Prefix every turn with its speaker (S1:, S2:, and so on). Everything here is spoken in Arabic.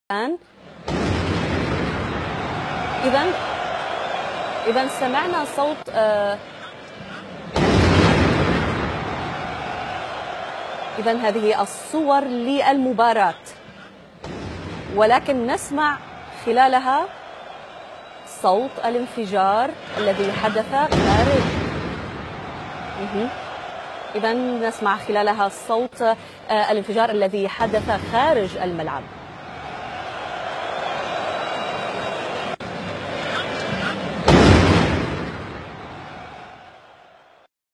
S1: الآن إذا سمعنا صوت إذا هذه الصور للمباراة، ولكن نسمع خلالها صوت الانفجار الذي حدث خارج. إذا نسمع خلالها صوت الانفجار الذي حدث خارج الملعب.